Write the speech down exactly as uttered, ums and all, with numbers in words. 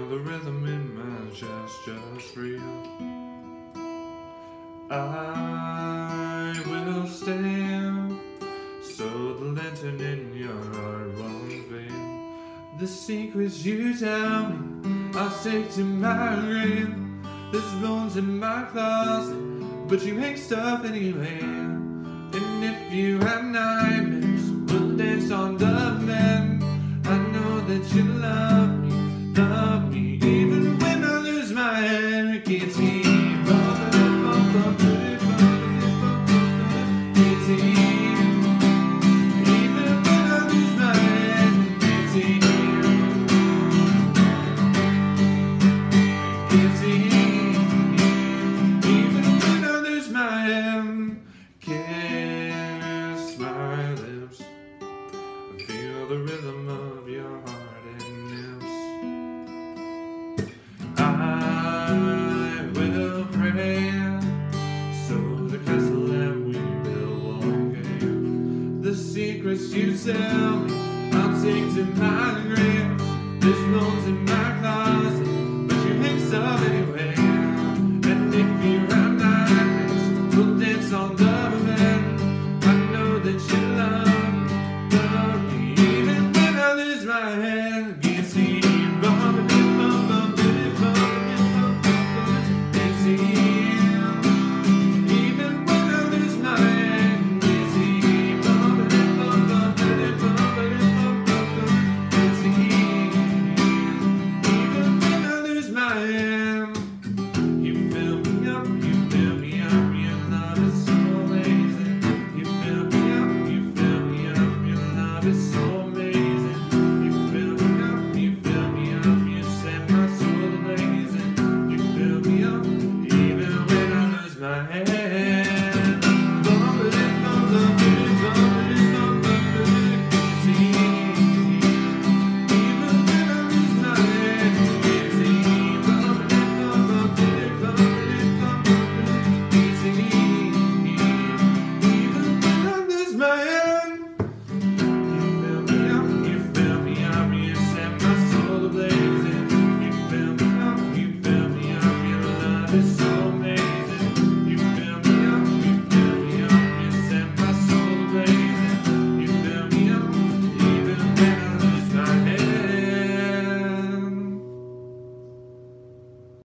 feel the rhythm in my chest just for you. I will stand so the lantern in your heart won't fail. The secrets you tell me I'll take to my grave. There's bones in my closet, but you hate stuff anyway. And if you have nightmares, we'll dance on the bed. I know that you love me, love me, even when I lose my head. I can't see. Kiss my lips, feel the rhythm of your heart and lips. I will pray so the castle that we build won't cave. The secrets you tell me I'll take to my grave. There's bones in my